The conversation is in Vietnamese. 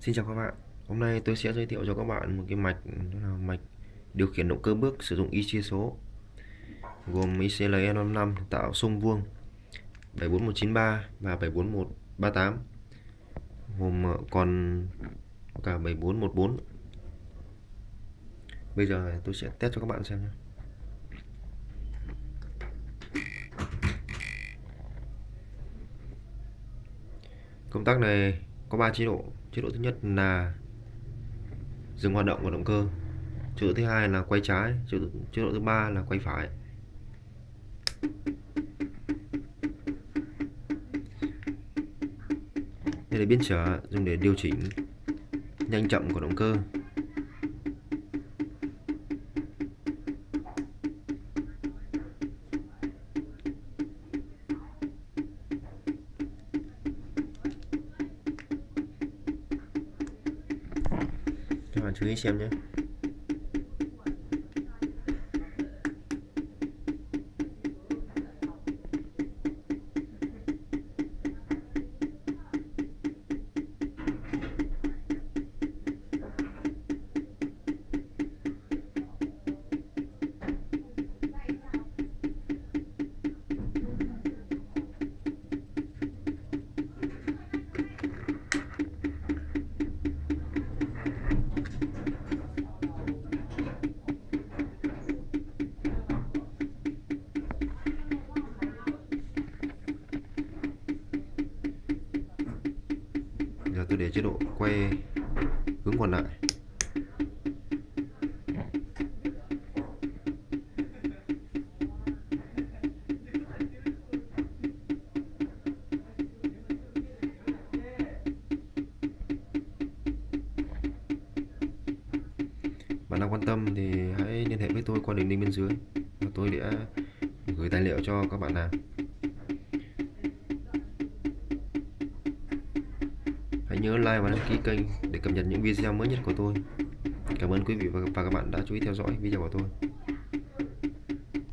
Xin chào các bạn. Hôm nay tôi sẽ giới thiệu cho các bạn một cái mạch, đó là mạch điều khiển động cơ bước sử dụng IC số, gồm ICL-E55 tạo xung vuông 74193 và 74138, gồm còn cả 7414. Bây giờ tôi sẽ test cho các bạn xem nhé. Công tắc này có 3 chế độ. Chế độ thứ nhất là dừng hoạt động của động cơ. Chế độ thứ hai là quay trái. Chế độ thứ ba là quay phải. Đây là biến trở dùng để điều chỉnh nhanh chậm của động cơ. Các bạn chú ý xem nhé. Giờ tôi để chế độ quay hướng còn lại. Bạn nào quan tâm thì hãy liên hệ với tôi qua đường link bên dưới và tôi đã gửi tài liệu cho các bạn làm. Hãy nhớ like và đăng ký kênh để cập nhật những video mới nhất của tôi. Cảm ơn quý vị và các bạn đã chú ý theo dõi video của tôi.